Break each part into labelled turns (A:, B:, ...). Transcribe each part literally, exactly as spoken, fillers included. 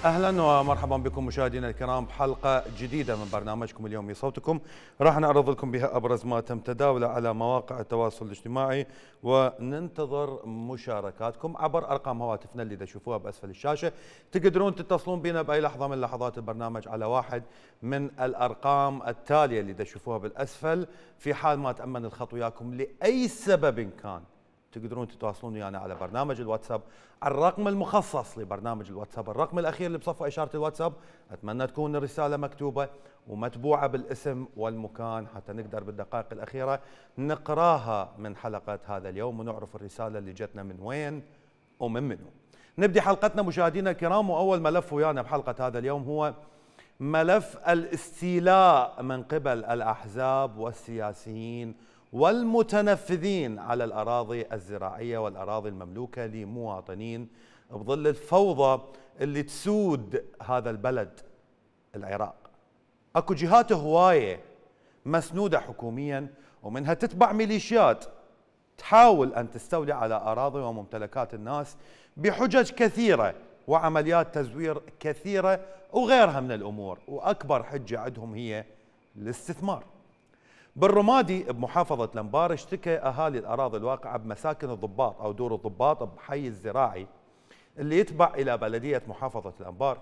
A: اهلا ومرحبا بكم مشاهدينا الكرام بحلقه جديده من برنامجكم اليومي صوتكم. راح نعرض لكم بها ابرز ما تم تداوله على مواقع التواصل الاجتماعي، وننتظر مشاركاتكم عبر ارقام هواتفنا اللي تشوفوها باسفل الشاشه. تقدرون تتصلون بنا باي لحظه من لحظات البرنامج على واحد من الارقام التاليه اللي تشوفوها بالاسفل. في حال ما تامن الخط وياكم لاي سبب كان، تقدرون تتواصلون ويانا على برنامج الواتساب على الرقم المخصص لبرنامج الواتساب، الرقم الاخير اللي بصفه اشاره الواتساب. اتمنى تكون الرساله مكتوبه ومتبوعه بالاسم والمكان حتى نقدر بالدقائق الاخيره نقراها من حلقه هذا اليوم ونعرف الرساله اللي جتنا من وين ومن منو. نبدي حلقتنا مشاهدينا الكرام، واول ملف ويانا بحلقه هذا اليوم هو ملف الاستيلاء من قبل الاحزاب والسياسيين والمتنفذين على الأراضي الزراعية والأراضي المملوكة لمواطنين بظل الفوضى اللي تسود هذا البلد العراق. اكو جهات هواية مسنودة حكوميا ومنها تتبع ميليشيات تحاول أن تستولي على أراضي وممتلكات الناس بحجج كثيرة وعمليات تزوير كثيرة وغيرها من الأمور، وأكبر حجة عندهم هي الاستثمار. بالرمادي بمحافظة الأنبار اشتكى أهالي الأراضي الواقعة بمساكن الضباط أو دور الضباط بحي الزراعي اللي يتبع إلى بلدية محافظة الأنبار،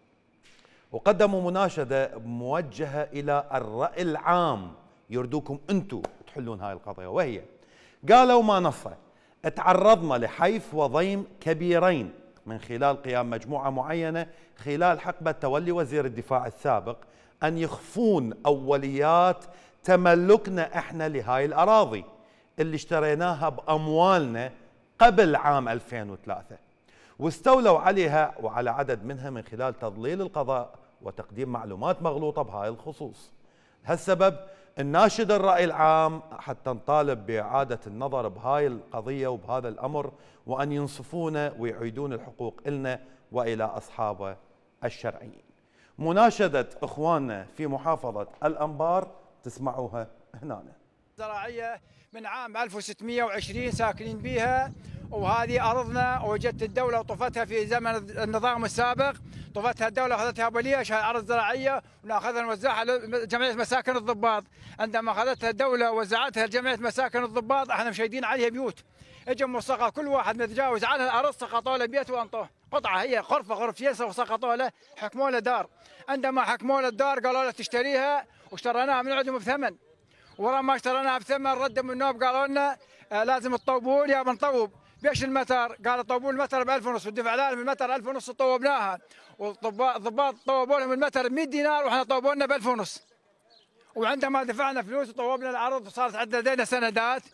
A: وقدموا مناشدة موجهة إلى الرأي العام يردوكم أنتم تحلون هاي القضية، وهي قالوا ما نصه: تعرضنا لحيف وضيم كبيرين من خلال قيام مجموعة معينة خلال حقبة تولي وزير الدفاع السابق أن يخفون أوليات تملكنا احنا لهاي الاراضي اللي اشتريناها باموالنا قبل عام ألفين وثلاثة، واستولوا عليها وعلى عدد منها من خلال تضليل القضاء وتقديم معلومات مغلوطه بهاي الخصوص. لهالسبب نناشد الراي العام حتى نطالب باعاده النظر بهاي القضيه وبهذا الامر، وان ينصفونا ويعيدون الحقوق لنا والى اصحابه الشرعيين. مناشده اخواننا في محافظه الانبار تسمعوها هنا.
B: زراعية من عام ألف وستمئة وعشرين ساكنين بها، وهذه أرضنا وجدت الدولة وطفتها في زمن النظام السابق. طفتها الدولة أخذتها بليش، هاي أرض زراعية وناخذها نوزعها لجمعية مساكن الضباط. عندما أخذتها الدولة ووزعتها لجمعية مساكن الضباط احنا مشيدين عليها بيوت، اجوا موثقة كل واحد متجاوز عنها الأرض سقطوا له بيت وانطوه قطعة، هي غرفة غرفتين وسقطوا له، حكموا له دار. عندما حكموا له الدار قالوا له تشتريها، واشتريناها من عندهم بثمن، ورا ما اشتريناها بثمن ردوا من النوب قالوا لنا آه لازم تطوبون. يا بنطوب بيش المتر؟ قالوا طوبون المتر ب ألف ونص، ودفع لنا المتر ألف ونص طوبناها، والضباط طوبوا لهم المتر ب مئة دينار واحنا طوبوا لنا ب ألف ونص. وعندما دفعنا فلوس وطوبنا الارض وصارت عندنا لدينا سندات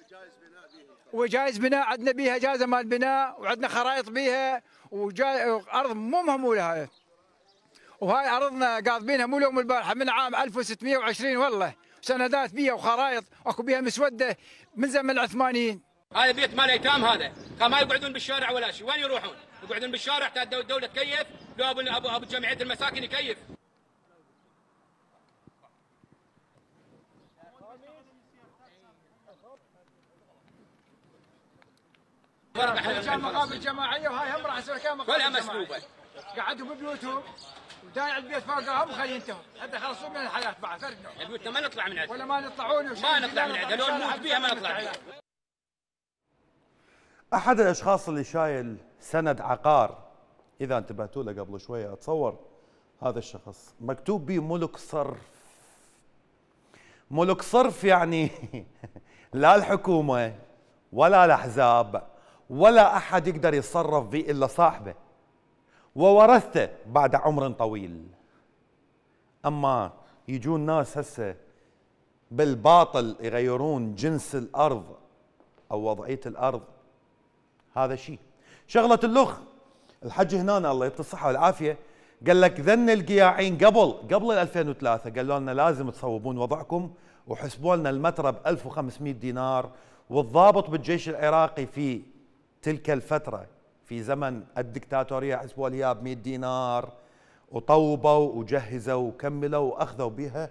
B: وجائز بناء، عندنا بيها جائزه مال بناء وعندنا خرائط بيها، وارض مو مهموله هاي. وهاي ارضنا قاضبينها مو يوم البارحه، من عام ألف وستمئة وعشرين والله، سندات بيها وخرائط اكو بيها مسوده من زمن العثمانيين.
C: هذا بيت مال ايتام، هذا ما يقعدون بالشارع ولا شيء، وين يروحون؟ يقعدون بالشارع حتى الدوله تكيف، لو ابو ابو, أبو جمعيه المساكن يكيف.
B: كان مقابل جماعيه وهاي هم راح يصير كان مقابل
C: كلها مسلوبه.
B: قعدوا ببيوتهم ودايع البيت فوقهم خلينتهم حتى يخلصون من الحياه بعد فرقنا.
C: بيوتنا ما نطلع من عندها
B: ولا ما نطلعون
C: ما نطلع من عندها، لو نموت بيها ما نطلع بيها.
A: احد الاشخاص اللي شايل سند عقار، اذا انتبهتوا له قبل شويه اتصور هذا الشخص مكتوب به ملك صرف. ملك صرف يعني لا الحكومه ولا الاحزاب ولا احد يقدر يتصرف به الا صاحبه وورثته بعد عمر طويل. اما يجون ناس هسه بالباطل يغيرون جنس الارض او وضعيه الارض، هذا شيء. شغله اللخ الحج هنا الله يعطيه الصحه والعافيه قال لك ذن القياعين قبل قبل ألفين وثلاثة قالوا لنا لازم تصوبون وضعكم، وحسبوا لنا المتر ب ألف وخمسمئة دينار. والضابط بالجيش العراقي في تلك الفتره في زمن الدكتاتوريه حسبوا لها ب مئة دينار، وطوبوا وجهزوا وكملوا واخذوا بها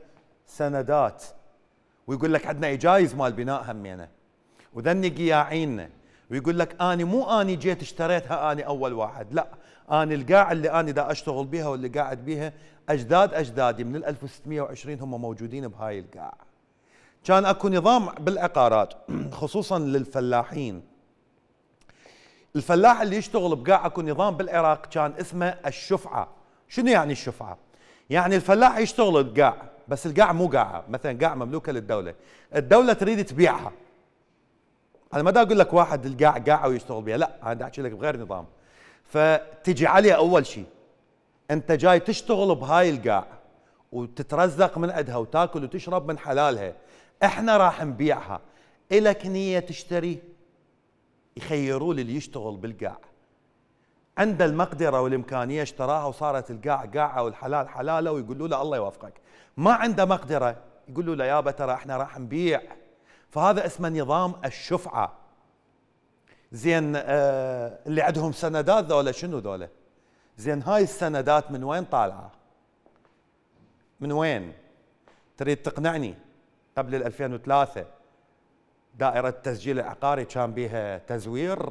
A: سندات، ويقول لك عندنا اجايز مال بناء همينه. وذني قياعيننا ويقول لك أنا مو أني جيت اشتريتها أنا أول واحد، لا، أنا القاع اللي أنا دا أشتغل بيها واللي قاعد بيها أجداد أجدادي من ألف وستمئة وعشرين هم موجودين بهاي القاع. كان أكو نظام بالعقارات خصوصا للفلاحين. الفلاح اللي يشتغل بقاع أكو نظام بالعراق كان اسمه الشفعة. شنو يعني الشفعة؟ يعني الفلاح يشتغل بقاع بس القاع مو قاعة، مثلا قاع مملوكة للدولة، الدولة تريد تبيعها. أنا ما دا أقول لك واحد القاع قاعة ويشتغل بها، لا، أنا دا أحكي لك بغير نظام. فتجي عليه أول شيء أنت جاي تشتغل بهاي القاع وتترزق من عندها وتاكل وتشرب من حلالها، احنا راح نبيعها، إلك نية تشتري؟ يخيروا لي اللي يشتغل بالقاع عند المقدرة والإمكانية اشتراها وصارت القاع قاعة والحلال حلاله، ويقولوا له الله يوفقك. ما عنده مقدرة يقولوا له يابا ترى احنا راح نبيع. فهذا اسمه نظام الشفعة. زين آه اللي عندهم سندات ذولا شنو ذولا؟ زين هاي السندات من وين طالعة؟ من وين؟ تريد تقنعني قبل ال ألفين وثلاثة دائرة التسجيل العقاري كان بيها تزوير؟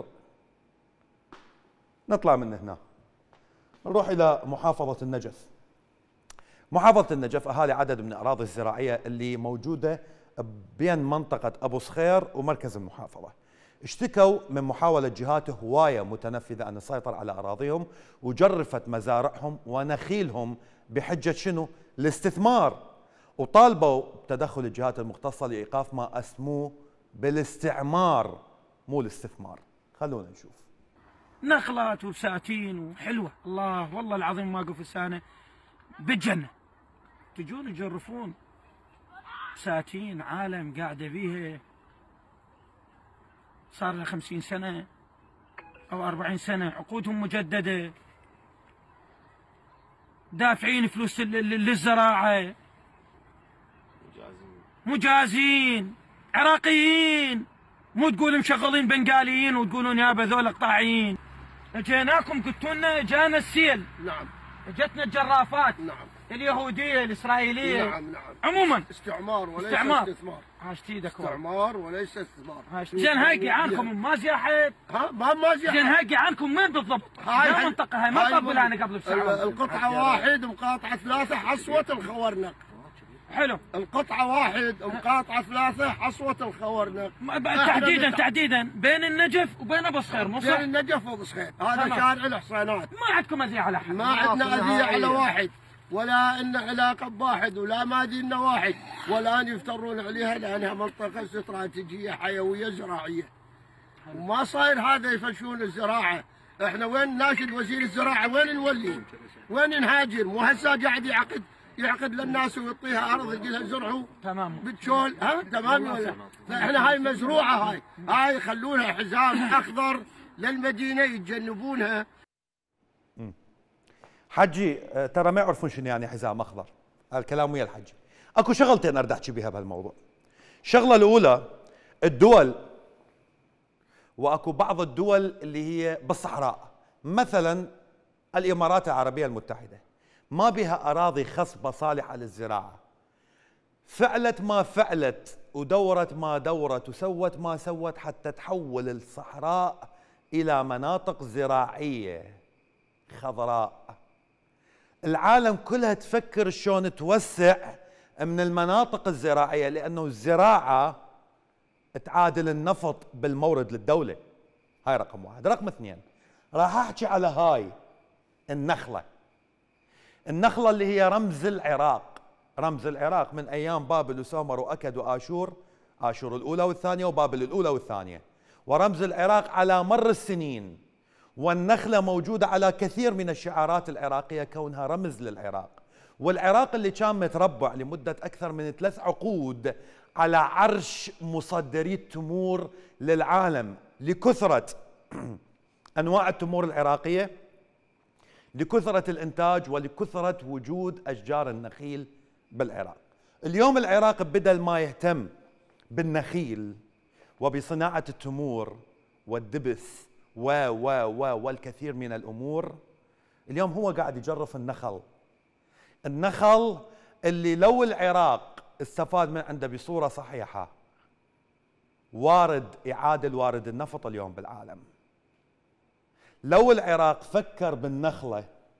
A: نطلع من هنا نروح إلى محافظة النجف. محافظة النجف أهالي عدد من الأراضي الزراعية اللي موجودة بين منطقة أبو صخير ومركز المحافظة اشتكوا من محاولة جهات هواية متنفذة أن تسيطر على أراضيهم وجرفت مزارعهم ونخيلهم بحجة شنو؟ الاستثمار، وطالبوا بتدخل الجهات المختصة لإيقاف ما أسموه بالاستعمار مو الاستثمار. خلونا نشوف.
D: نخلات وبساتين وحلوة، الله والله العظيم ما أقف السنة بالجنة. تجون تجرفون بساتين عالم قاعدة بيها صار لها خمسين سنة أو أربعين سنة، عقودهم مجددة، دافعين فلوس للزراعة، مجازين عراقيين، مو تقول مشغلين بنغاليين وتقولون يابا ذول قطاعيين. جيناكم قلتوا لنا جانا السيل،
E: نعم،
D: جتنا الجرافات،
E: نعم،
D: اليهوديه الاسرائيليه،
E: نعم نعم،
D: عموما
E: استعمار وليس
D: استعمار.
E: استثمار.
D: عاشت ايدك
E: استعمار وليس استثمار.
D: زين هاي قيعانكم ما زياحت؟
E: ها ما ما زياحت.
D: زين هاي قيعانكم وين بالضبط؟ هاي منطقه هاي ما طبل انا قبل بساعه.
E: القطعه واحد مقاطعه ثلاثه حصوه الخورنق.
D: حلو.
E: القطعه واحد مقاطعه ثلاثه حصوه الخورنق.
D: تحديدا تحديدا بين النجف وبين ابو صخير، مو صح؟
E: بين النجف وابو صخير، هذا شارع الحصينات.
D: ما عندكم اذيه على حد.
E: ما عندنا اذيه على واحد، ولا إن علاقة بواحد، ولا ما ديننا واحد، ولا أن يفترون عليها لأنها منطقة استراتيجية حيوية زراعية. وما صاير هذا يفشون الزراعة. احنا وين ناشد وزير الزراعة؟ وين نولي؟ وين نهاجر؟ مو هسه قاعد يعقد يعقد للناس ويعطيها أرض يقول لها زرعوا
D: تمام
E: بتشول، ها تمام ولا؟ فاحنا هاي مزروعة، هاي هاي يخلونها حزام أخضر للمدينة يتجنبونها.
A: حجي ترى ما يعرفون شنو يعني حزام اخضر، هالكلام ويا الحجي. اكو شغلتين اريد احكي بها بهالموضوع. الشغله الاولى الدول، واكو بعض الدول اللي هي بالصحراء، مثلا الامارات العربيه المتحده ما بها اراضي خصبه صالحه للزراعه. فعلت ما فعلت ودورت ما دورت وسوت ما سوت حتى تحول الصحراء الى مناطق زراعيه خضراء. العالم كلها تفكر شلون توسع من المناطق الزراعية، لأنه الزراعة تعادل النفط بالمورد للدولة. هاي رقم واحد. رقم اثنين راح أحكي على هاي النخلة. النخلة اللي هي رمز العراق، رمز العراق من أيام بابل وسومر وأكد وآشور، آشور الأولى والثانية وبابل الأولى والثانية، ورمز العراق على مر السنين. والنخلة موجودة على كثير من الشعارات العراقية كونها رمز للعراق. والعراق اللي كان متربع لمدة أكثر من ثلاث عقود على عرش مصدري التمور للعالم لكثرة أنواع التمور العراقية، لكثرة الإنتاج ولكثرة وجود أشجار النخيل بالعراق. اليوم العراق بدل ما يهتم بالنخيل وبصناعة التمور والدبس و و و والكثير من الأمور، اليوم هو قاعد يجرف النخل. النخل اللي لو العراق استفاد من عنده بصورة صحيحة وارد يعادل وارد النفط اليوم بالعالم. لو العراق فكر بالنخلة،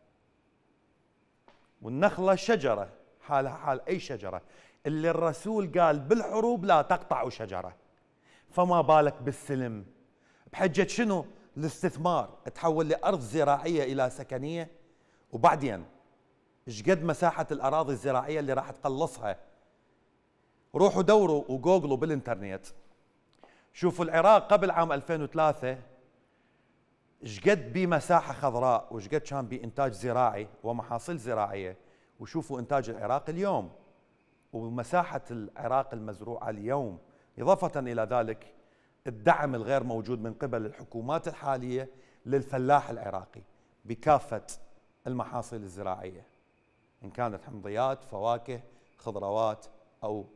A: والنخلة شجرة حالها حال أي شجرة، اللي الرسول قال بالحروب لا تقطعوا شجرة، فما بالك بالسلم؟ بحجة شنو؟ الاستثمار تحول لأرض زراعية إلى سكنية. وبعدين ايش قد مساحة الأراضي الزراعية اللي راح تقلصها؟ روحوا دوروا وجوجلوا بالإنترنت، شوفوا العراق قبل عام ألفين وثلاثة ايش قد بمساحة خضراء وايش قد كان بإنتاج زراعي ومحاصيل زراعية، وشوفوا إنتاج العراق اليوم ومساحة العراق المزروعة اليوم. إضافة إلى ذلك الدعم الغير موجود من قبل الحكومات الحالية للفلاح العراقي بكافة المحاصيل الزراعية، إن كانت حمضيات، فواكه، خضروات أو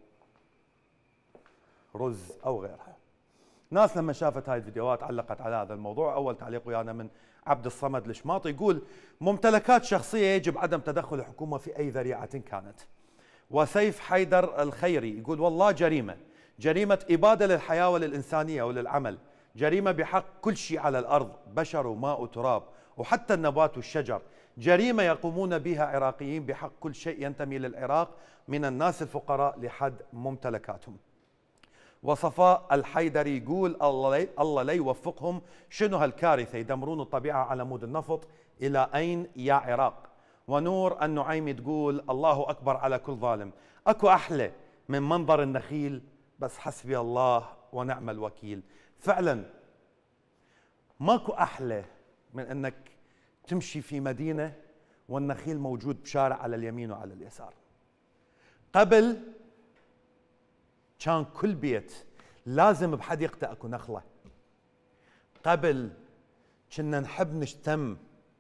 A: رز أو غيرها. ناس لما شافت هاي الفيديوهات علقت على هذا الموضوع. أول تعليق ويانا من عبد الصمد الشماطي يقول: ممتلكات شخصية يجب عدم تدخل الحكومة في أي ذريعة كانت. وسيف حيدر الخيري يقول: والله جريمة، جريمة إبادة للحياة وللإنسانية وللعمل، جريمة بحق كل شيء على الأرض، بشر وماء وتراب وحتى النبات والشجر، جريمة يقومون بها عراقيين بحق كل شيء ينتمي للعراق من الناس الفقراء لحد ممتلكاتهم. وصفاء الحيدري يقول: الله لي الله لا يوفقهم، شنو هالكارثة، يدمرون الطبيعة على مود النفط، إلى أين يا عراق؟ ونور النعيمي تقول: الله أكبر على كل ظالم، أكو أحلى من منظر النخيل، بس حسبي الله ونعم الوكيل. فعلا ماكو أحلى من أنك تمشي في مدينة والنخيل موجود بشارع على اليمين وعلى اليسار. قبل كان كل بيت لازم بحديقته اكو نخلة. قبل كنا نحب نشتم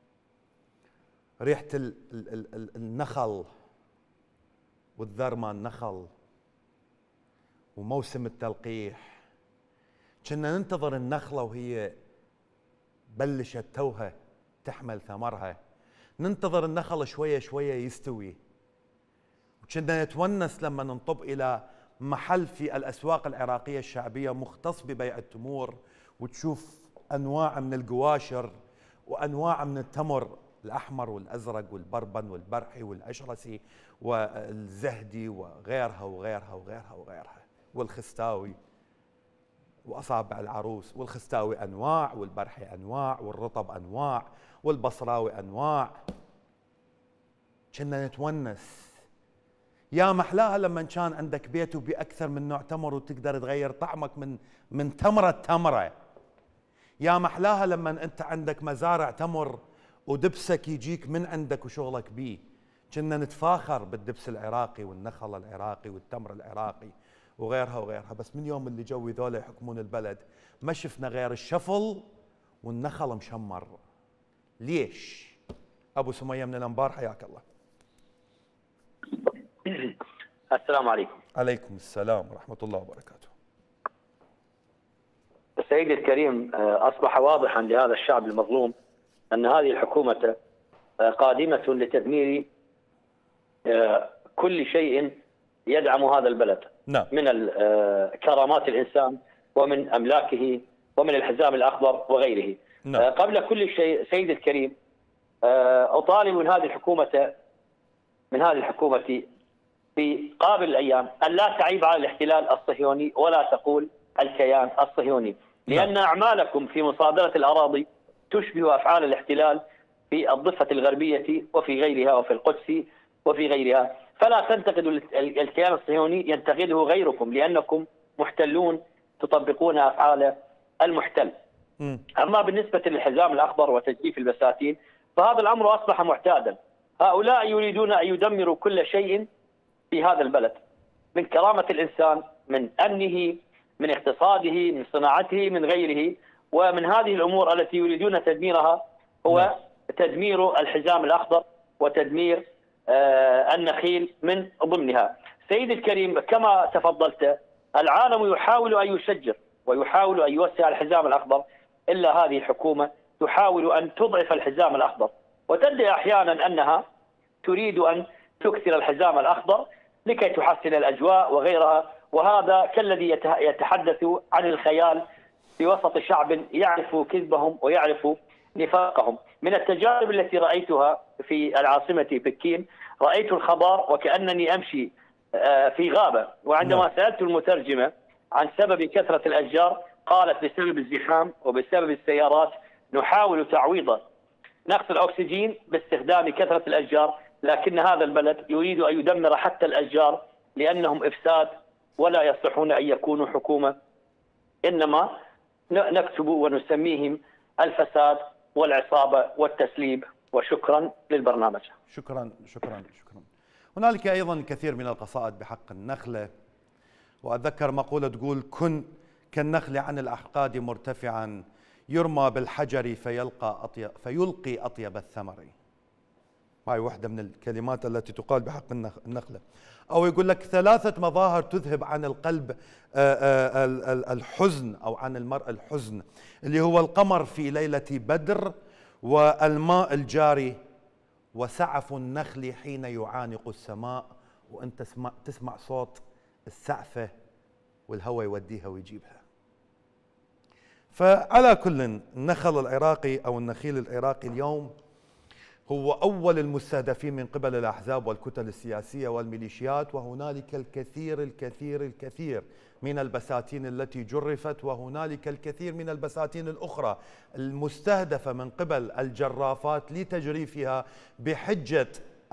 A: ريحة ال ال ال ال النخل والذر مال النخل وموسم التلقيح، كنا ننتظر النخلة وهي بلشت توها تحمل ثمرها، ننتظر النخل شوية شوية يستوي، وكنا نتونس لما ننطب إلى محل في الأسواق العراقية الشعبية مختص ببيع التمور، وتشوف أنواع من القواشر وأنواع من التمر الأحمر والأزرق والبربن والبرحي والأشرسي والزهدي وغيرها وغيرها وغيرها وغيرها، والخستاوي وأصابع العروس. والخستاوي أنواع، والبرحي أنواع، والرطب أنواع، والبصراوي أنواع. كنا نتونس. يا محلاها لما كان عندك بيت وبأكثر من نوع تمر وتقدر تغير طعمك من من تمرة تمرة. يا محلاها لما انت عندك مزارع تمر ودبسك يجيك من عندك وشغلك بيه. كنا نتفاخر بالدبس العراقي والنخل العراقي والتمر العراقي وغيرها وغيرها. بس من يوم اللي جو ذولا يحكمون البلد ما شفنا غير الشفل والنخل مشمر. ليش؟ ابو سمية من الانبار، حياك الله.
F: السلام عليكم.
A: عليكم السلام ورحمة الله وبركاته.
F: سيدي الكريم، أصبح واضحا لهذا الشعب المظلوم أن هذه الحكومة قادمة لتدمير كل شيء يدعم هذا البلد. نعم. من كرامات الإنسان ومن أملاكه ومن الحزام الأخضر وغيره. نعم. قبل كل شيء سيدي الكريم، أطالب من هذه الحكومة من هذه الحكومة في قابل الأيام أن لا تعيب على الاحتلال الصهيوني ولا تقول الكيان الصهيوني، لأن أعمالكم في مصادرة الأراضي تشبه أفعال الاحتلال في الضفة الغربية وفي غيرها وفي القدس وفي غيرها. فلا تنتقدوا الكيان الصهيوني، ينتقده غيركم لأنكم محتلون تطبقون أفعال المحتل. م. أما بالنسبة للحزام الأخضر وتجديف البساتين فهذا الأمر أصبح معتادا. هؤلاء يريدون أن يدمروا كل شيء في هذا البلد، من كرامة الإنسان، من أمنه، من اقتصاده، من صناعته، من غيره. ومن هذه الأمور التي يريدون تدميرها هو تدمير الحزام الأخضر وتدمير آه النخيل من ضمنها. سيدي الكريم، كما تفضلت، العالم يحاول أن يشجر ويحاول أن يوسع الحزام الأخضر، إلا هذه الحكومة تحاول أن تضعف الحزام الأخضر، وتدعي أحيانا أنها تريد أن تكثر الحزام الأخضر لكي تحسن الأجواء وغيرها. وهذا كالذي يتحدث عن الخيال في وسط شعب يعرف كذبهم ويعرف نفاقهم. من التجارب التي رأيتها في العاصمة بكين، رأيت الخبر وكأنني أمشي في غابة، وعندما سألت المترجمة عن سبب كثرة الأشجار قالت بسبب الزحام وبسبب السيارات نحاول تعويض نقص الأكسجين باستخدام كثرة الأشجار، لكن هذا البلد يريد أن يدمر حتى الأشجار لأنهم إفساد ولا يصلحون أن يكونوا حكومة، إنما نكتب ونسميهم الفساد والعصابة والتسليب. وشكرا للبرنامج.
A: شكرا شكرا شكرا. هنالك أيضا الكثير من القصائد بحق النخلة، وأتذكر مقولة تقول: كن كالنخل عن الأحقاد مرتفعا يرمى بالحجر فيلقى أطيب فيلقي أطيب الثمر. هاي واحدة من الكلمات التي تقال بحق النخلة. أو يقول لك: ثلاثة مظاهر تذهب عن القلب الحزن أو عن المرء الحزن، اللي هو القمر في ليلة بدر، والماء الجاري، وسعف النخل حين يعانق السماء. وأنت تسمع, تسمع صوت السعفة والهواء يوديها ويجيبها. فعلى كل، النخل العراقي أو النخيل العراقي اليوم هو أول المستهدفين من قبل الأحزاب والكتل السياسية والميليشيات، وهنالك الكثير الكثير الكثير من البساتين التي جرفت، وهنالك الكثير من البساتين الأخرى المستهدفة من قبل الجرافات لتجريفها بحجة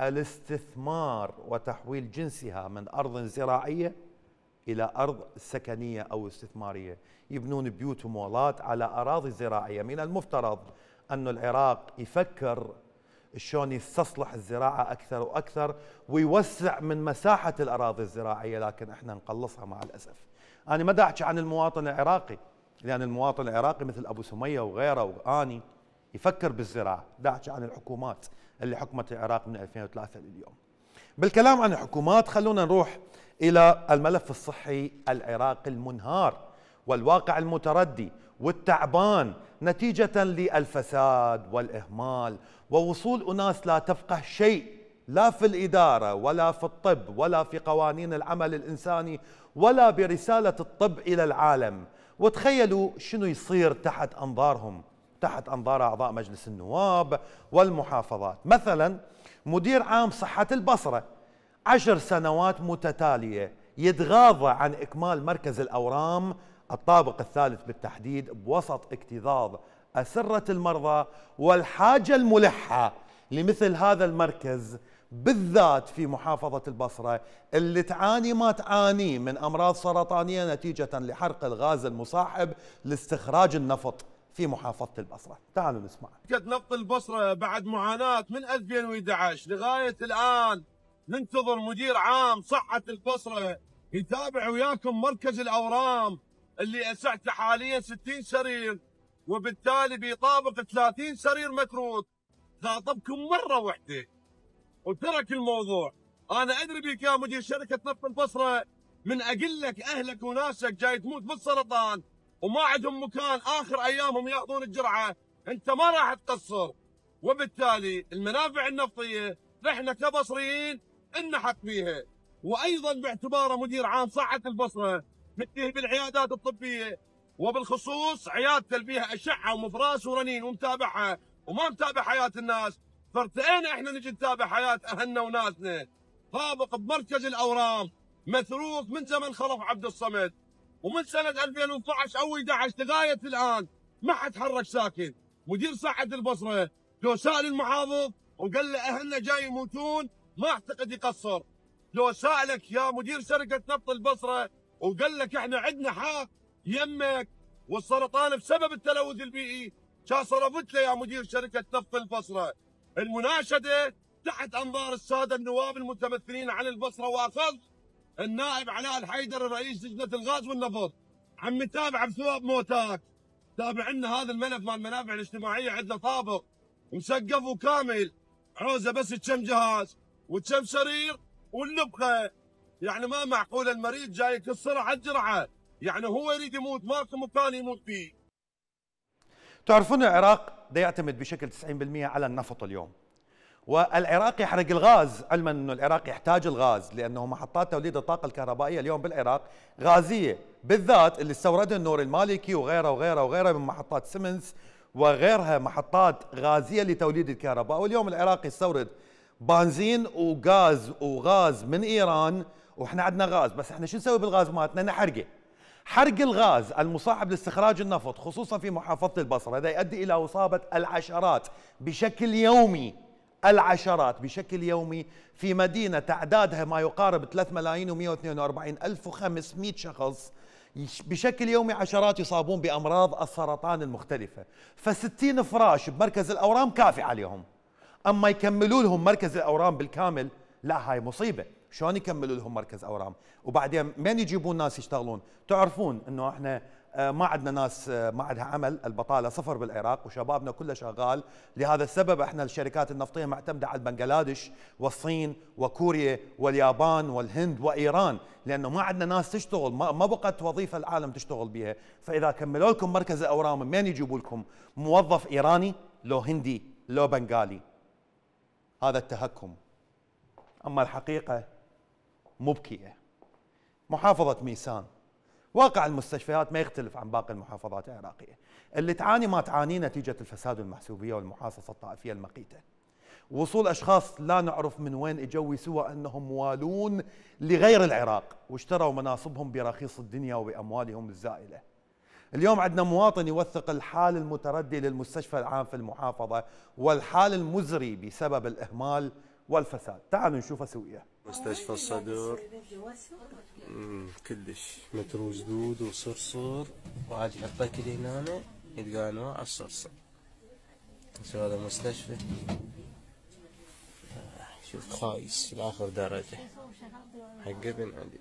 A: الاستثمار وتحويل جنسها من أرض زراعية إلى أرض سكنية أو استثمارية. يبنون بيوت ومولات على أراضي زراعية. من المفترض أن العراق يفكر شلون يستصلح الزراعة أكثر وأكثر ويوسع من مساحة الأراضي الزراعية، لكن احنا نقلصها مع الأسف. أنا ما دا أحكي عن المواطن العراقي، لأن المواطن العراقي مثل أبو سمية وغيره وآني يفكر بالزراعة. دا أحكي عن الحكومات اللي حكمت العراق من ألفين وثلاثة لليوم. بالكلام عن الحكومات خلونا نروح إلى الملف الصحي العراقي المنهار والواقع المتردي والتعبان نتيجة للفساد والإهمال ووصول أناس لا تفقه شيء لا في الإدارة ولا في الطب ولا في قوانين العمل الإنساني ولا برسالة الطب إلى العالم. وتخيلوا شنو يصير تحت أنظارهم، تحت أنظار أعضاء مجلس النواب والمحافظات. مثلا مدير عام صحة البصرة عشر سنوات متتالية يتغاضى عن إكمال مركز الأورام الطابق الثالث بالتحديد بوسط اكتظاظ أسرة المرضى والحاجة الملحة لمثل هذا المركز بالذات في محافظة البصرة اللي تعاني ما تعاني من أمراض سرطانية نتيجة لحرق الغاز المصاحب لاستخراج النفط في محافظة البصرة. تعالوا نسمع.
G: نفط البصرة بعد معاناة من ألفين وأحد عشر لغاية الآن ننتظر مدير عام صحة البصرة يتابع وياكم مركز الأورام اللي أسعته حاليا ستين سرير وبالتالي بيطابق ثلاثين سرير متروك. خاطبكم مرة واحدة وترك الموضوع. أنا أدري بك يا مدير شركة نفط البصرة من أقول لك أهلك وناسك جاي تموت بالسرطان وما عندهم مكان آخر أيامهم ياخذون الجرعة، أنت ما راح تقصر. وبالتالي المنافع النفطية نحن كبصريين نحق فيها. وأيضا باعتباره مدير عام صحة البصرة متهم بالعيادات الطبية وبالخصوص عيادته بيها أشعة ومفراس ورنين ومتابعها وما متابع حياة الناس، فارتئينا احنا نجي نتابع حياة أهلنا وناسنا. طابق بمركز الأورام مثروك من زمن خلف عبد الصمد ومن سنة ألفين واثني عشر أو أحد عشر لغاية الآن ما حد تحرك ساكن. مدير صحة البصرة لو سأل المحافظ وقال له أهلنا جاي يموتون ما اعتقد يقصر. لو سألك يا مدير شركة نفط البصرة وقال لك احنا عندنا حق يمك والسرطان بسبب التلوث البيئي كان صرفت له يا مدير شركة نفط البصرة. المناشدة تحت أنظار السادة النواب المتمثلين عن البصرة وأخذ النائب علاء الحيدر رئيس لجنة الغاز والنفط عم نتابع بثواب موتاك. تابع لنا هذا الملف مال المنافع الاجتماعية عندنا طابق مسقف وكامل عوزه بس كم جهاز وكم سرير والنبخه. يعني ما معقول المريض جاي يكسر على الجرعه، يعني هو يريد يموت ماكو مكان يموت فيه.
A: تعرفون العراق دا يعتمد بشكل تسعين بالمئة على النفط اليوم، والعراق يحرق الغاز، علما انه العراق يحتاج الغاز لانه محطات توليد الطاقه الكهربائيه اليوم بالعراق غازيه، بالذات اللي استوردها النور المالكي وغيره وغيره وغيره من محطات سيمنز وغيرها محطات غازيه لتوليد الكهرباء. واليوم العراق يستورد بنزين وغاز وغاز من ايران، واحنا عندنا غاز، بس احنا شو نسوي بالغاز مالتنا؟ نحرقه. حرق الغاز المصاحب لاستخراج النفط خصوصا في محافظه البصره هذا يؤدي الى اصابه العشرات بشكل يومي، العشرات بشكل يومي في مدينه تعدادها ما يقارب ثلاثة ملايين ومئة واثنين وأربعين ألف وخمسمئة شخص، بشكل يومي عشرات يصابون بامراض السرطان المختلفه، فستين فراش بمركز الاورام كافي عليهم. اما يكملوا لهم مركز الاورام بالكامل، لا هاي مصيبه. شلون يكملوا لهم مركز اورام؟ وبعدين من يجيبون ناس يشتغلون؟ تعرفون انه احنا ما عندنا ناس ما عندها عمل، البطاله صفر بالعراق وشبابنا كله شغال، لهذا السبب احنا الشركات النفطيه معتمده على بنغلاديش والصين وكوريا واليابان والهند وايران، لانه ما عندنا ناس تشتغل، ما بقت وظيفه العالم تشتغل بها، فاذا كملوا لكم مركز الاورام من يجيبوا لكم؟ موظف ايراني لو هندي لو بنغالي. هذا التهكم. اما الحقيقه مبكيه. محافظه ميسان، واقع المستشفيات ما يختلف عن باقي المحافظات العراقيه، اللي تعاني ما تعاني نتيجه الفساد والمحسوبيه والمحاصصه الطائفيه المقيته. وصول اشخاص لا نعرف من وين اجوا سوى انهم موالون لغير العراق واشتروا مناصبهم برخيص الدنيا وباموالهم الزائله. اليوم عندنا مواطن يوثق الحال المتردي للمستشفى العام في المحافظه والحال المزري بسبب الاهمال والفساد. تعالوا نشوفه سويا.
H: مستشفى الصدر امم كلش متروس دود وصرصر، وعاد يحطه كذا هنا يتقانوا على الصرصر. شو هذا مستشفى؟ شوف خايس لاخر درجه حق ابن علي.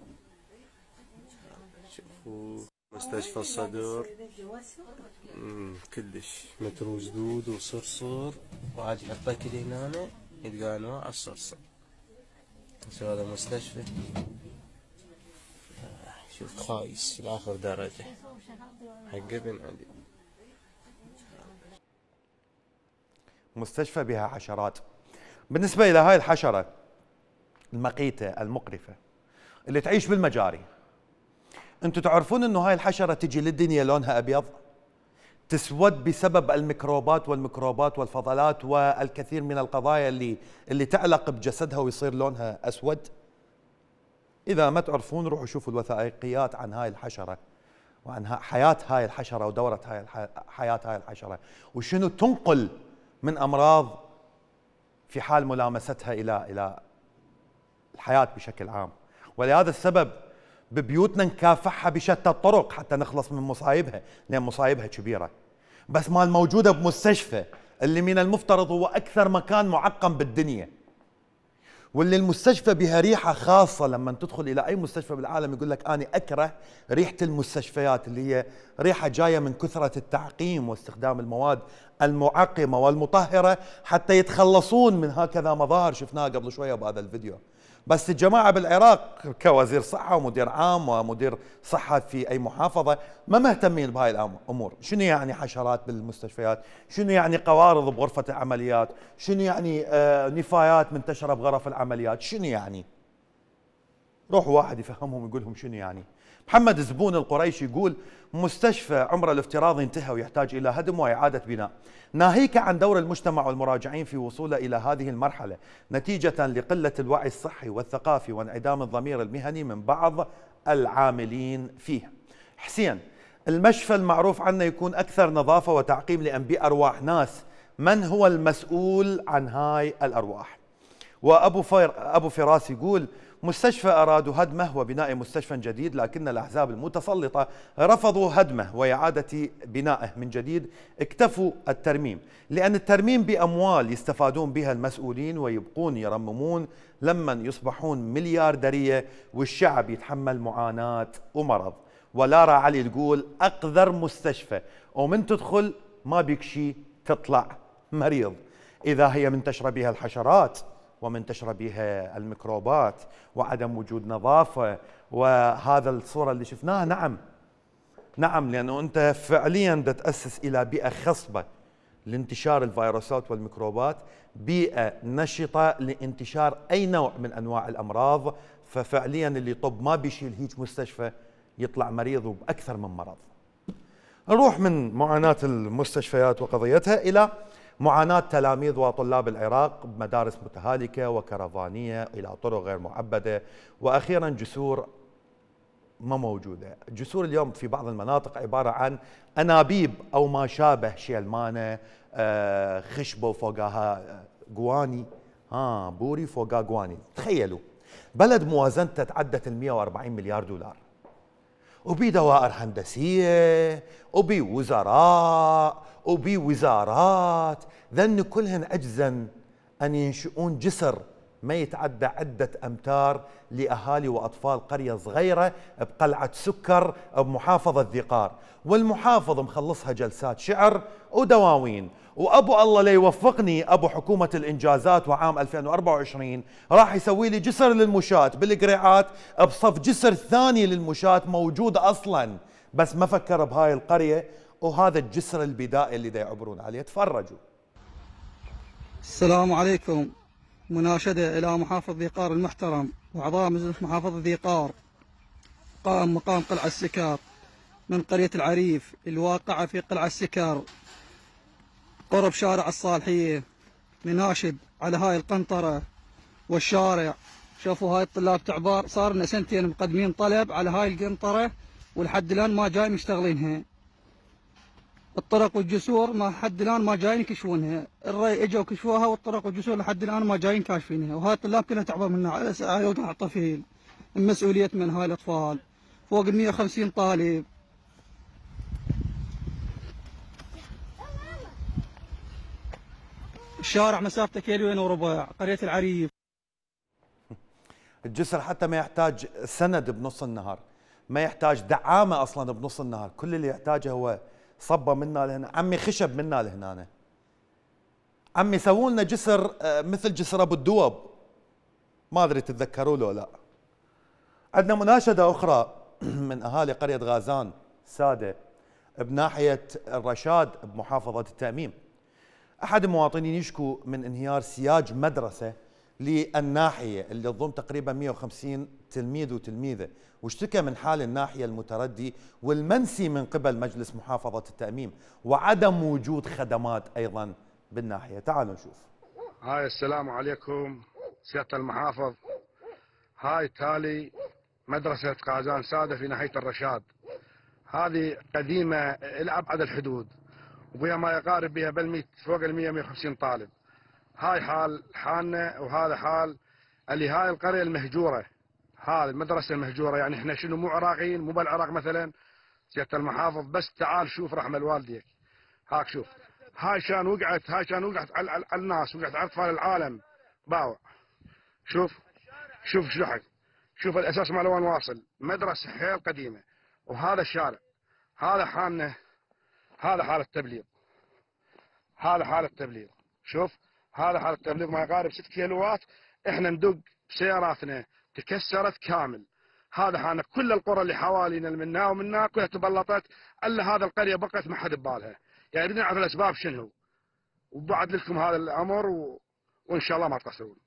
H: شوفوا مستشفى الصدر امم كلش متروس دود وصرصر، وعاد يحطه كذا هنا يتقانوا على الصرصر. شو هذا مستشفى؟ شوف خايس لاخر درجه حق ابن علي.
A: مستشفى بها حشرات. بالنسبه الى هاي الحشره المقيته المقرفه اللي تعيش بالمجاري، انتم تعرفون انه هاي الحشره تجي للدنيا لونها ابيض، تسود بسبب الميكروبات والميكروبات والفضلات والكثير من القضايا اللي اللي تعلق بجسدها ويصير لونها اسود. اذا ما تعرفون روحوا شوفوا الوثائقيات عن هاي الحشره وعن حياه هاي الحشره ودوره هاي حياه هاي الحشره وشنو تنقل من امراض في حال ملامستها الى الى الحياه بشكل عام. ولهذا السبب ببيوتنا نكافحها بشتى الطرق حتى نخلص من مصايبها، لان مصايبها كبيره. بس ما الموجوده بمستشفى اللي من المفترض هو اكثر مكان معقم بالدنيا، واللي المستشفى بها ريحه خاصه. لما تدخل الى اي مستشفى بالعالم يقول لك انا اكره ريحه المستشفيات، اللي هي ريحه جايه من كثره التعقيم واستخدام المواد المعقمه والمطهره حتى يتخلصون من هكذا مظاهر شفناها قبل شويه بهذا الفيديو. بس الجماعه بالعراق كوزير صحه ومدير عام ومدير صحه في اي محافظه ما مهتمين بهاي الامور. شنو يعني حشرات بالمستشفيات؟ شنو يعني قوارض بغرفه العمليات؟ شنو يعني آه نفايات منتشره بغرف العمليات؟ شنو يعني؟ روح واحد يفهمهم يقول لهم شنو يعني. محمد زبون القريشي يقول مستشفى عمره الافتراضي انتهى ويحتاج الى هدم واعاده بناء، ناهيك عن دور المجتمع والمراجعين في وصوله الى هذه المرحله نتيجه لقله الوعي الصحي والثقافي وانعدام الضمير المهني من بعض العاملين فيه. حسين، المشفى المعروف عنه يكون اكثر نظافه وتعقيم لانبياء ارواح ناس، من هو المسؤول عن هاي الارواح؟ وابو فير ابو فراس يقول مستشفى أرادوا هدمه وبناء مستشفى جديد، لكن الأحزاب المتسلطة رفضوا هدمه وإعادة بنائه من جديد، اكتفوا الترميم، لأن الترميم بأموال يستفادون بها المسؤولين ويبقون يرممون لما يصبحون مليارديرية والشعب يتحمل معاناة ومرض. ولارا علي تقول أقذر مستشفى ومن تدخل ما بيك شيء تطلع مريض، إذا هي منتشرة بها الحشرات ومنتشرة بها الميكروبات وعدم وجود نظافة وهذا الصورة اللي شفناها. نعم نعم، لأنه أنت فعليا بدأ تأسس إلى بيئة خصبة لانتشار الفيروسات والميكروبات، بيئة نشطة لانتشار أي نوع من أنواع الأمراض. ففعليا اللي طب ما بيشيل هيك مستشفى يطلع مريض وبأكثر من مرض. نروح من معاناة المستشفيات وقضيتها إلى معاناة تلاميذ وطلاب العراق بمدارس متهالكة وكرفانية إلى طرق غير معبدة، وأخيرا جسور ما موجودة. الجسور اليوم في بعض المناطق عبارة عن أنابيب أو ما شابه شيلمانة، آه خشبة وفوقها قواني، ها بوري فوقها قواني. تخيلوا بلد موازنته تعدت ال مئة وأربعين مليار دولار، وبي دوائر هندسية وبي وزراء وبي وزارات، ذن كلهن عجزا أن ينشئون جسر ما يتعدى عدة أمتار لأهالي وأطفال قرية صغيرة بقلعة سكر بمحافظة ذقار، والمحافظ مخلصها جلسات شعر ودواوين. وأبو الله لا يوفقني أبو حكومة الإنجازات وعام ألفين وأربعة وعشرين راح يسوي لي جسر للمشاة بالقريعات بصف جسر ثاني للمشاة موجود أصلا، بس ما فكر بهاي القرية، وهذا الجسر البدائي اللي دا يعبرون عليه. تفرجوا.
I: السلام عليكم. مناشدة إلى محافظ ذقار المحترم وأعضاء مجلس محافظة ذقار قائم مقام قلعة السكر من قرية العريف الواقعة في قلعة السكر قرب شارع الصالحية، نناشد على هاي القنطرة والشارع. شوفوا هاي الطلاب تعبار، صار لنا سنتين مقدمين طلب على هاي القنطرة ولحد الآن ما جاي مشتغلينها. الطرق والجسور ما حد الآن ما جايين يكشفونها، الري اجوا كشفوها والطرق والجسور لحد الآن ما جايين كاشفينها، وهاي الطلاب كلها تعبان منها على على وجع الطفيل. المسؤولية من هاي الأطفال فوق ال مئة وخمسين طالب. الشارع مسافته كيلوين وربع، قرية العريف.
A: الجسر حتى ما يحتاج سند بنص النهار، ما يحتاج دعامة أصلا بنص النهار، كل اللي يحتاجه هو صبة منا لهنا، عمي خشب منا لهنا، عمي سووا لنا جسر مثل جسر ابو الدوب، ما ادري تتذكروا له لا. عندنا مناشدة اخرى من اهالي قرية غازان سادة بناحية الرشاد بمحافظة التأميم. احد المواطنين يشكو من انهيار سياج مدرسة للناحية اللي تضم تقريبا مئة وخمسين تلميذ وتلميذة، واشتكى من حال الناحية المتردي والمنسي من قبل مجلس محافظة التأميم وعدم وجود خدمات أيضا بالناحية. تعالوا نشوف.
J: هاي السلام عليكم سيادة المحافظ. هاي تالي مدرسة غازان سادة في ناحية الرشاد، هذه قديمة إلى أبعد الحدود وبها ما يقارب بها بل فوق ال مئة مئة وخمسين طالب. هاي حال حالنا وهذا حال اللي هاي القرية المهجورة، هذه المدرسة المهجورة. يعني احنا شنو مو عراقيين، مو بالعراق مثلا سيادة المحافظ، بس تعال شوف رحمة والديك. هاك شوف هاي شان وقعت، هاي شان وقعت على, على الناس، وقعت على اطفال العالم باوع. شوف شوف شلحك، شوف الاساس ماله وين واصل. مدرسة حيل قديمة، وهذا الشارع هذا حالنا، هذا حال التبليغ، هذا حال التبليغ. شوف هذا حال التبليغ ما يقارب ست كيلوات، احنا ندق بسياراتنا تكسرت كامل. هذا حالنا، كل القرى اللي حوالينا منا ومنا كلها تبلطت، الا هذا القريه بقت ما حد ببالها. يعني بدنا نعرف الاسباب شنو، وبعد لكم هذا الامر و... وان شاء الله ما تقصرون.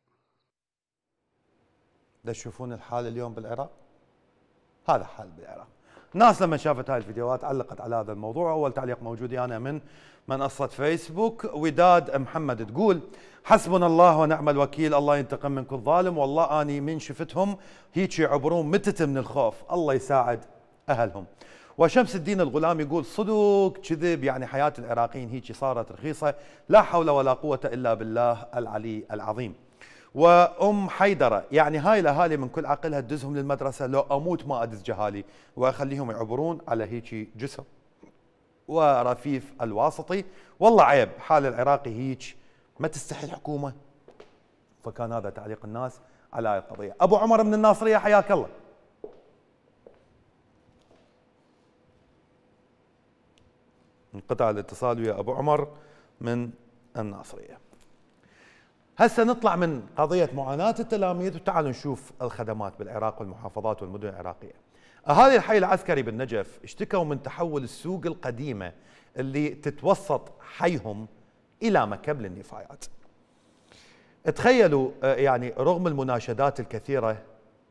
A: دا تشوفون الحال اليوم بالعراق، هذا حال بالعراق. الناس لما شافت هاي الفيديوهات علقت على هذا الموضوع. اول تعليق موجودي انا من منصة فيسبوك، وداد محمد تقول حسبنا الله ونعم الوكيل، الله ينتقم من كل ظالم، والله اني من شفتهم هيك يعبرون متت من الخوف، الله يساعد اهلهم. وشمس الدين الغلام يقول صدق كذب، يعني حياة العراقيين هيك صارت رخيصة، لا حول ولا قوة الا بالله العلي العظيم. وام حيدره يعني هاي الاهالي من كل عقلها تدزهم للمدرسه، لو اموت ما ادز جهالي واخليهم يعبرون على هيك جسر. ورفيف الواسطي والله عيب حال العراقي هيك، ما تستحي الحكومه. فكان هذا تعليق الناس على هاي القضيه. ابو عمر من الناصريه حياك الله. انقطع الاتصال ويا ابو عمر من الناصريه. هسه نطلع من قضية معاناة التلاميذ وتعالوا نشوف الخدمات بالعراق والمحافظات والمدن العراقية. أهالي الحي العسكري بالنجف اشتكوا من تحول السوق القديمة اللي تتوسط حيهم إلى مكب للنفايات. تخيلوا يعني رغم المناشدات الكثيرة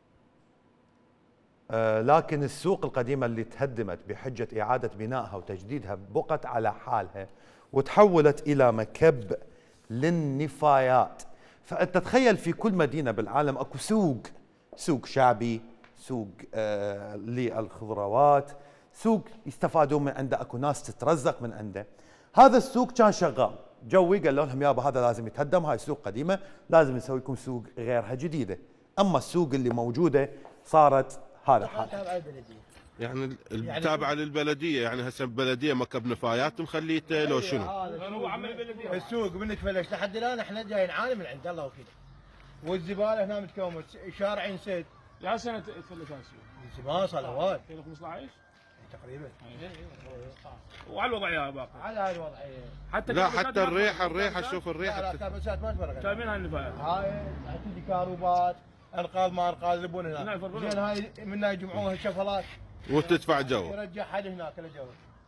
A: لكن السوق القديمة اللي تهدمت بحجة إعادة بنائها وتجديدها بقت على حالها وتحولت إلى مكب للنفايات. فأنت تخيل في كل مدينة بالعالم أكو سوق، سوق شعبي، سوق آه للخضروات، سوق يستفادون من عنده، أكو ناس تترزق من عنده. هذا السوق كان شغال، جوي قال لهم يابا هذا لازم يتهدم، هاي سوق قديمة لازم نسوي لكم سوق غيرها جديدة. أما السوق اللي موجودة صارت هذا حالها.
G: يعني التابعة للبلدية، يعني هسه البلدية مكب نفايات مخليته لو شنو؟
E: هو عمل البلدية السوق من تفلش لحد الان احنا جاي نعاني من عند الله وكذا. والزبالة هنا متكومة، شارعين سد.
K: يا سنة تفلش هذا السوق؟
E: زمان صار هواي.
K: ألفين وخمسة عشر؟
E: تقريبا.
K: وعلى الوضعية باقي.
E: على هاي الوضعية.
K: حتى
G: لا حتى الريحة الريحة شوف الريحة.
E: لا لا كابسات ما تفرق.
K: شايفين هاي النفايات؟
E: هاي تجي كاروبات، انقاض ما انقاض يلبون هناك. زين هاي منا يجمعوها الشفلات.
G: وتدفع جو.
E: يرجع حد هناك لجو.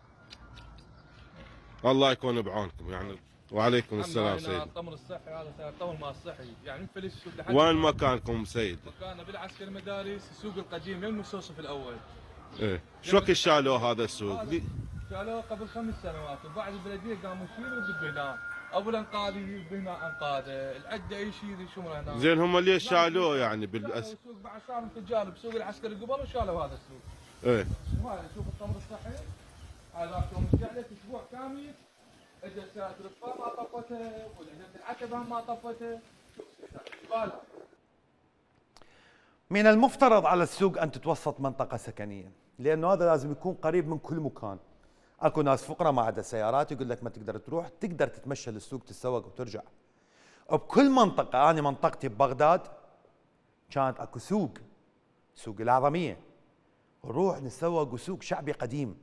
G: الله يكون بعونكم يعني. وعليكم السلام سيدي.
L: التمر الصحي هذا التمر ما الصحي يعني نفلش السوق.
G: وين مكانكم سيد؟
L: مكاننا بالعسكري المدارس، السوق القديم يم المستوصف الاول.
G: ايه شو وقت شالوه هذا السوق؟
L: شالوه قبل خمس سنوات وبعد البلديه قاموا يشيلوا بالبناء. ابو الانقاض يجيب بناء انقاضه، العده يشيل يشمره هناك.
G: زين هم ليش شالوه يعني بالأس؟
L: السوق بعد صار تجار بسوق العسكري قبل وشالوا هذا السوق.
G: ايه.
L: هذا شوف التمر الصحي هذاك يوم رجعت اسبوع كامل اجت سياره رفاه ما طفتها واجت العتبه ما طفتها. زباله.
A: من المفترض على السوق ان تتوسط منطقه سكنيه، لانه هذا لازم يكون قريب من كل مكان. اكو ناس فقراء ما عندها سيارات يقول لك ما تقدر تروح، تقدر تتمشى للسوق تتسوق وترجع. بكل منطقه، انا منطقتي ببغداد كانت اكو سوق، سوق الأعظمية، نروح نتسوق وسوق شعبي قديم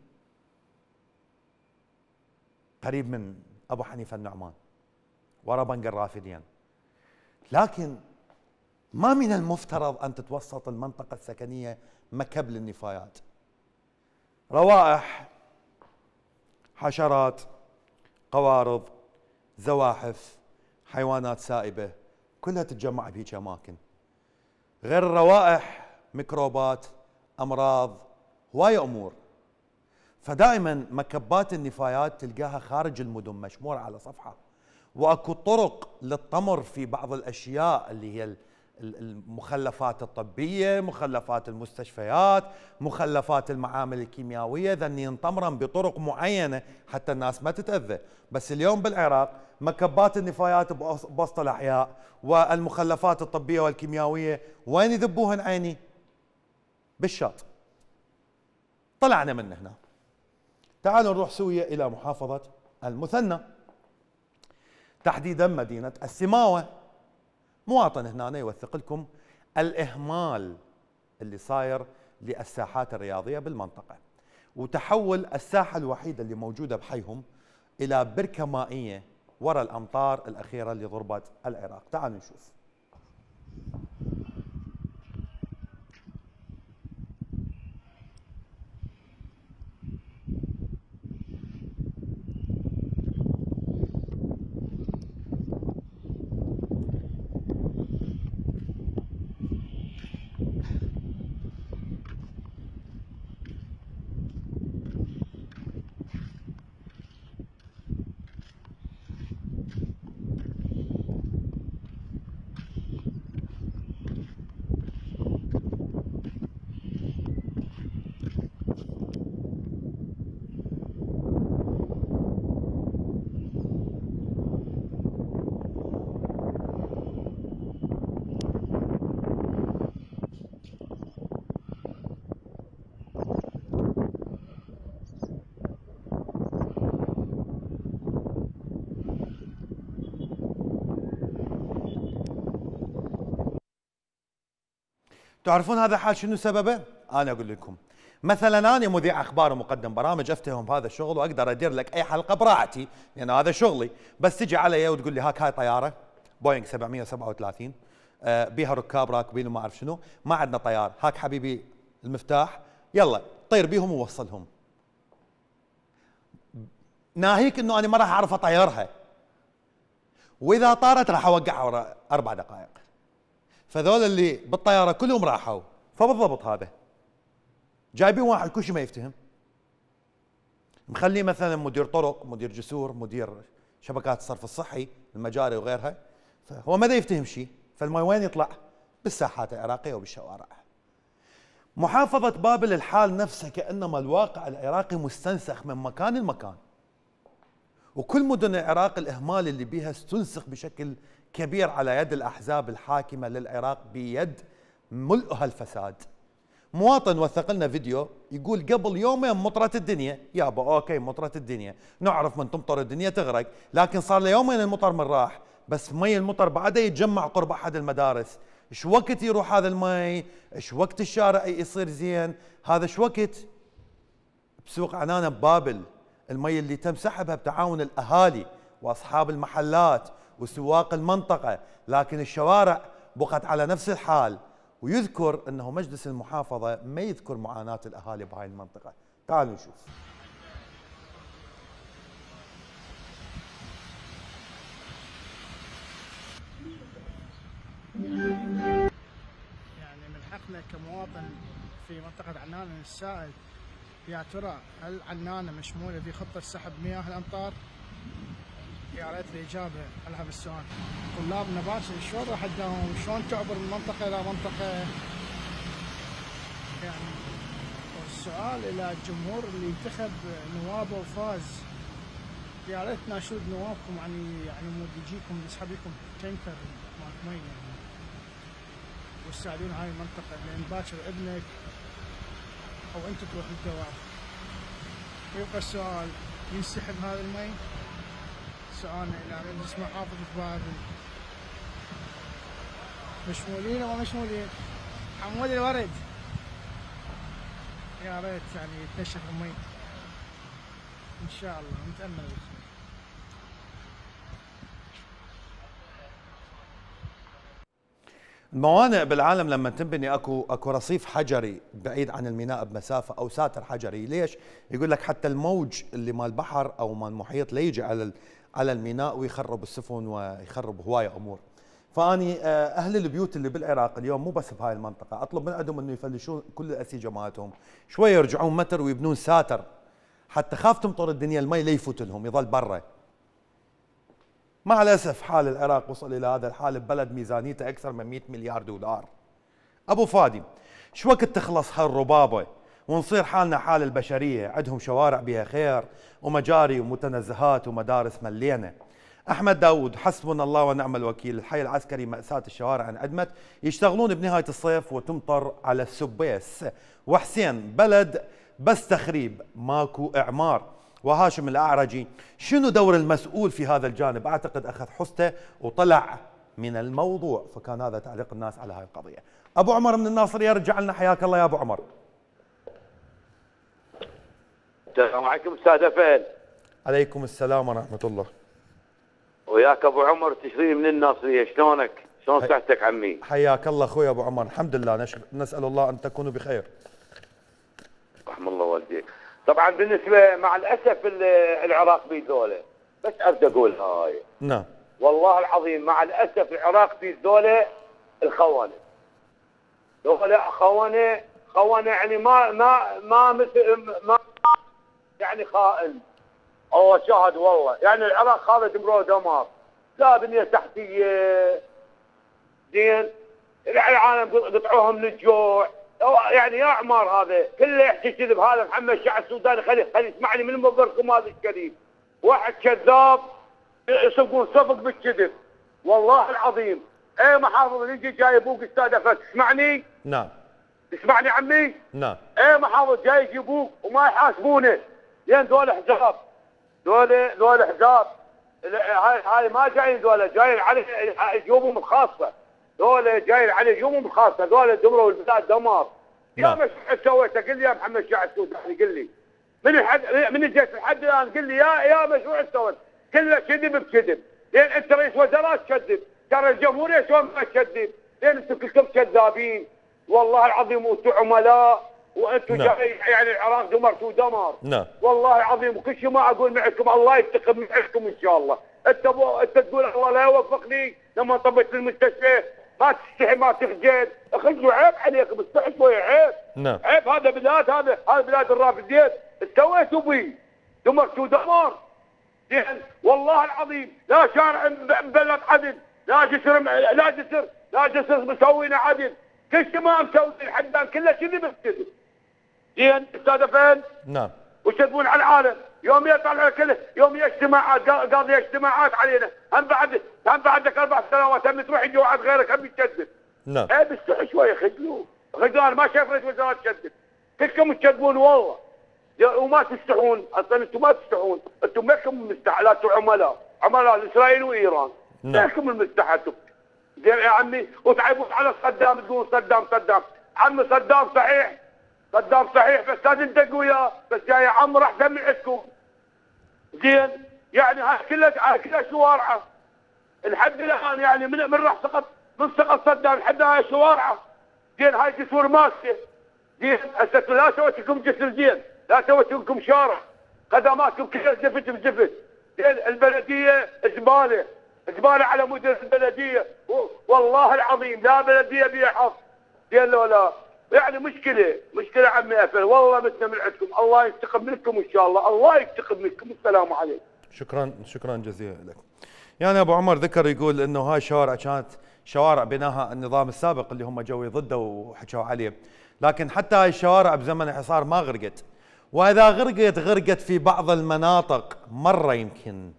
A: قريب من ابو حنيفه النعمان ورا بنك الرافدين. لكن ما من المفترض ان تتوسط المنطقه السكنيه مكب للنفايات. روائح، حشرات، قوارض، زواحف، حيوانات سائبه كلها تتجمع بهيك اماكن. غير الروائح ميكروبات، امراض، هوايه امور. فدائما مكبات النفايات تلقاها خارج المدن مشموره على صفحه. واكو طرق للطمر في بعض الاشياء اللي هي المخلفات الطبيه، مخلفات المستشفيات، مخلفات المعامل الكيميائيه، ذني ينطمرن بطرق معينه حتى الناس ما تتاذى. بس اليوم بالعراق مكبات النفايات بوسط الاحياء والمخلفات الطبيه والكيميائيه وين يذبوهن عيني؟ بالشاطئ. طلعنا من هنا. تعالوا نروح سوية إلى محافظة المثنى، تحديدا مدينة السماوة. مواطن هنا يوثق لكم الإهمال اللي صاير للساحات الرياضية بالمنطقة، وتحول الساحة الوحيدة اللي موجودة بحيهم إلى بركة مائية وراء الأمطار الأخيرة اللي ضربت العراق. تعالوا نشوف. تعرفون هذا حال شنو سببه؟ انا اقول لكم. مثلا انا مذيع اخبار ومقدم برامج، افتهم بهذا الشغل واقدر ادير لك اي حلقه براحتي لان يعني هذا شغلي. بس تجي علي وتقول لي هاك هاي طياره بوينغ سبعمئة وسبعة وثلاثين آه بيها ركاب راكبين وما اعرف شنو، ما عندنا طيار، هاك حبيبي المفتاح يلا طير بيهم ووصلهم. ناهيك انه انا ما راح اعرف اطيرها، واذا طارت راح اوقعها ورا اربع دقائق. فذول اللي بالطياره كلهم راحوا، فبالضبط هذا جايبين واحد كل شيء ما يفتهم، مخليه مثلا مدير طرق، مدير جسور، مدير شبكات الصرف الصحي، المجاري وغيرها، فهو ما يفتهم شيء، فالمي وين يطلع؟ بالساحات العراقيه وبالشوارع. محافظة بابل الحال نفسه كأنما الواقع العراقي مستنسخ من مكان لمكان، وكل مدن العراق الإهمال اللي بيها استنسخ بشكل كبير على يد الأحزاب الحاكمة للعراق بيد ملؤها الفساد. مواطن وثق لنا فيديو يقول قبل يومين مطرت الدنيا، يابا اوكي مطرت الدنيا، نعرف من تمطر الدنيا تغرق، لكن صار له يومين المطر من راح، بس مي المطر بعده يتجمع قرب احد المدارس، ايش وقت يروح هذا المي؟ ايش وقت الشارع يصير زين؟ هذا ايش وقت؟ بسوق عنانة ببابل المي اللي تم سحبها بتعاون الاهالي واصحاب المحلات وسواق المنطقة، لكن الشوارع بقت على نفس الحال. ويذكر انه مجلس المحافظة ما يذكر معاناة الاهالي بهاي المنطقة. تعالوا نشوف.
M: يعني من حقنا كمواطن في منطقة عنانة السائل، يا ترى هل عنانة مشمولة في خطة سحب مياه الأمطار؟ يا ريت الإجابة على هذا السؤال. طلابنا باكر شلون راح تداوم؟ شلون تعبر من منطقة إلى منطقة؟ يعني والسؤال إلى الجمهور اللي انتخب نوابه وفاز، يا ريت تناشدوا نوابكم يعني يعني مود يجيكم يسحب لكم تنكر مال مي يعني وتساعدون هاي المنطقة، لأن باكر ابنك أو أنت تروح للدوام. ويبقى السؤال، ينسحب هذا المي؟ سؤالنا إلى مجلس محافظة بابل، مشمولين ولا مشمولين؟ حمود الورد يا ريت يعني يتنشف المي إن شاء الله، نتأمل بالخير.
A: الموانئ بالعالم لما تنبني اكو اكو رصيف حجري بعيد عن الميناء بمسافه او ساتر حجري، ليش؟ يقول لك حتى الموج اللي مال البحر او مال المحيط لا يجي على على الميناء ويخرب السفن ويخرب هوايه امور. فاني اهل البيوت اللي بالعراق اليوم مو بس بهاي المنطقه، اطلب من عندهم انه يفلشون كل الاسيجه مالتهم، شويه يرجعون متر ويبنون ساتر حتى خاف تمطر الدنيا المي لا يفوت لهم يظل برا. مع الاسف حال العراق وصل الى هذا الحال ببلد ميزانيته اكثر من مئة مليار دولار. ابو فادي شو وقت تخلص هالربابه ونصير حالنا حال البشريه، عندهم شوارع بها خير ومجاري ومتنزهات ومدارس مليانه. احمد داوود حسبنا الله ونعم الوكيل، الحي العسكري مأساة الشوارع انعدمت، يشتغلون بنهايه الصيف وتمطر على السبيس. وحسين بلد بس تخريب ماكو اعمار. وهاشم الاعرجي شنو دور المسؤول في هذا الجانب؟ اعتقد اخذ حسته وطلع من الموضوع. فكان هذا تعليق الناس على هاي القضيه. ابو عمر من الناصر يرجع لنا، حياك الله يا ابو عمر.
N: السلام عليكم استاذ فهد.
A: عليكم السلام ورحمه الله.
N: وياك ابو عمر تشرين من الناصريه، شلونك؟ شلون
A: حي...
N: صحتك عمي؟
A: حياك الله اخوي ابو عمر، الحمد لله، نش... نسال الله ان تكونوا بخير.
N: رحم الله والديك. طبعا بالنسبه مع الاسف العراق بيه ذولا، بس اريد اقول هاي.
A: نعم.
N: والله العظيم مع الاسف العراق بيه ذولا الخونه. ذولا خونه خونه يعني ما ما ما مثل ما يعني خائن. الله شاهد والله، يعني العراق خالد مرو دمار، لا بنيه تحتيه زين، العالم قطعوهم من الجوع، يعني يا عمار هذا كله يحكي كذب. هذا محمد الشعب السوداني خلي خلي يسمعني من مبركم هذا الكريم، واحد كذاب يصفقون صفق بالكذب والله العظيم. اي محافظ يجي جاي ابوك استاذ فهد، تسمعني؟
A: نعم.
N: تسمعني عمي؟
A: نعم.
N: اي محافظ جاي يجيبوك وما يحاسبونه، لان ذول حزاب، ذول ذول حزاب، هاي هاي ما جايين ذول، جايين على جيوبهم الخاصه، ذول جايين على جيوبهم الخاصه، ذول دمروا البلاد دمار. يا مش سويته؟ قل لي يا محمد الشاعر السوداني، قل لي من الحد من الجيش لحد الان، قل لي يا يا مشروع سويت؟ كله كذب بكذب، لين انت رئيس وزراء تكذب، ترى الجمهوريه شلون ما تكذب، لين انتم كلكم كذابين والله العظيم، وانتم عملاء وانتم
A: نعم.
N: جاي يعني العراق دمرتوا دمار.
A: نعم.
N: والله العظيم، وكل شيء ما اقول معكم الله ينتقم معكم ان شاء الله. انت انت تقول الله لا يوفقني لما طبيت المستشفى ما تستحي ما تخجل، خجلوا عيب عليكم، استحي شويه عيب.
A: نعم.
N: عيب هذا بلاد هذا هذا بلاد الرافدين، سويتوا بي دمرتوا دمار. زين والله العظيم لا شارع مبلد عدل، لا جسر لا جسر لا جسر مسوينا عدل، كل شيء ما مسوي الحدان كله كذب بكذب. زين استاذ فهد؟
A: نعم.
N: ويكذبون على العالم، يوم يطلع كله يوم اجتماعات قاضي اجتماعات علينا، هم بعد هم بعدك اربع سنوات هم تروح يجي واحد غيرك هم يكذب.
A: نعم.
N: ايه بس شويه خجلوا، خجلان ما شايف رئيس وزراء تكذب، كلكم تكذبون والله. وما تستحون، اصلا انتم ما تستحون، انتم ما لكم مستحلات عملاء، عملاء اسرائيل وايران.
A: نعم.
N: ما لكم المستحلات. زين يا عمي وتعيبون على صدام تقولون صدام صدام، عمي صدام صحيح، صدام صحيح بس لازم تدقوا وياه، بس يا عم راح دم عندكم. زين يعني هاي كلها كلها شوارعه. لحد الان يعني من من راح سقط من سقط صدام لحد هاي شوارعه. زين هاي جسور ماسكه. زين هسه لا سويت لكم جسر زين، لا سويت لكم شارع، خدماتكم كلها زفت بزفت. زين البلديه زباله، زباله على مدير البلديه، والله العظيم لا بلديه بيها حظ. زين لو لا يعني مشكله مشكله عمي افل، والله متنا من عندكم، الله ينتقم منكم ان شاء الله، الله ينتقم منكم، السلام عليكم.
A: شكرا شكرا جزيلا لك. يعني ابو عمر ذكر يقول انه هاي الشوارع كانت شوارع بناها النظام السابق اللي هم جو ضده وحكوا عليه، لكن حتى هاي الشوارع بزمن الحصار ما غرقت، واذا غرقت غرقت في بعض المناطق مره، يمكن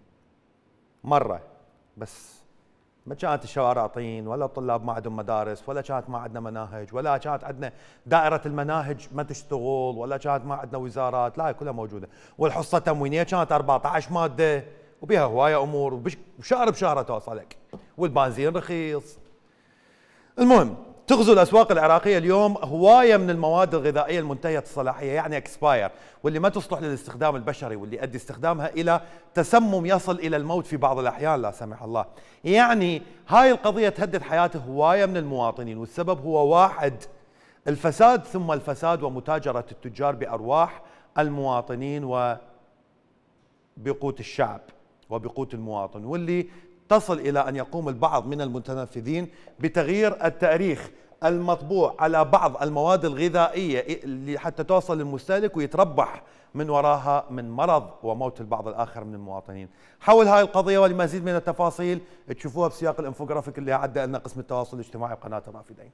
A: مره بس. ما كانت الشوارع طين، ولا الطلاب ما عندهم مدارس، ولا كانت ما عندنا مناهج، ولا كانت عندنا دائرة المناهج ما تشتغل، ولا كانت ما عندنا وزارات، لا كلها موجودة. والحصة التموينية كانت أربعة عشر مادة وبها هواية أمور، وشهر بشهر توصلك، والبنزين رخيص. المهم تغزو الأسواق العراقية اليوم هواية من المواد الغذائية المنتهية الصلاحية، يعني اكسباير، واللي ما تصلح للاستخدام البشري، واللي يؤدي استخدامها إلى تسمم يصل إلى الموت في بعض الأحيان لا سمح الله. يعني هاي القضية تهدد حياة هواية من المواطنين، والسبب هو واحد، الفساد ثم الفساد ومتاجرة التجار بأرواح المواطنين وبقوت الشعب وبقوت المواطن، واللي تصل إلى أن يقوم البعض من المتنفذين بتغيير التاريخ المطبوع على بعض المواد الغذائية حتى توصل للمستهلك ويتربح من وراها من مرض وموت البعض الآخر من المواطنين. حول هاي القضية ولمزيد من التفاصيل تشوفوها بسياق الانفوجرافيك اللي عدى لنا قسم التواصل الاجتماعي بقناة الرافدين.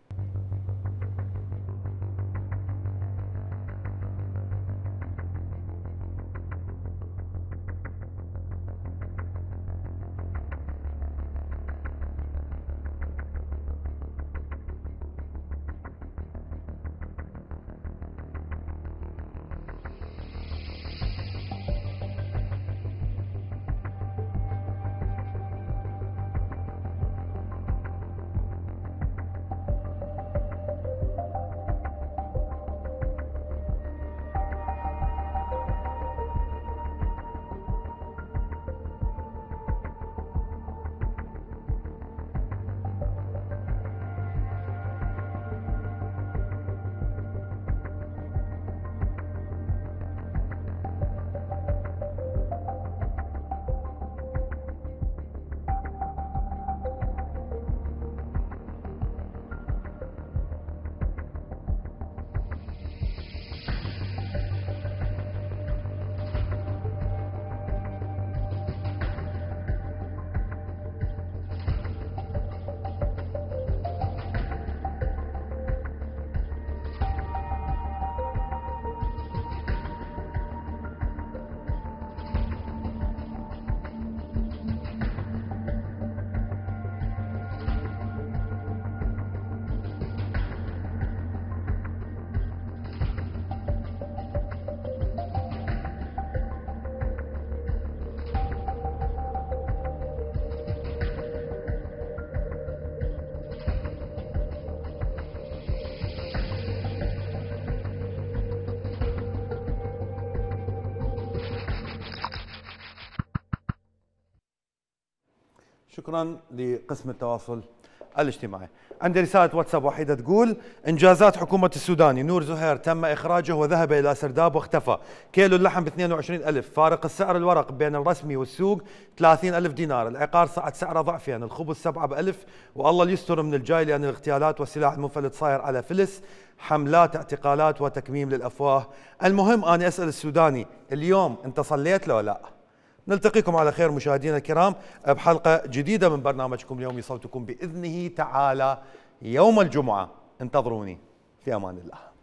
A: شكرا لقسم التواصل الاجتماعي. عندي رسالة واتساب وحيدة تقول: إنجازات حكومة السوداني نور زهير تم إخراجه وذهب إلى سرداب واختفى. كيلو اللحم ب اثنين وعشرين ألف. فارق السعر الورق بين الرسمي والسوق ثلاثين ألف دينار. العقار صعد سعره ضعفين. الخبز سبعة بألف. والله يستر من الجاي لأن الاغتيالات والسلاح المنفلت صاير على فلس. حملات اعتقالات وتكميم للأفواه. المهم أنا أسأل السوداني اليوم أنت صليت له لا؟ نلتقيكم على خير مشاهدينا الكرام بحلقة جديدة من برنامجكم اليومي صوتكم بإذنه تعالى يوم الجمعة. انتظروني في أمان الله.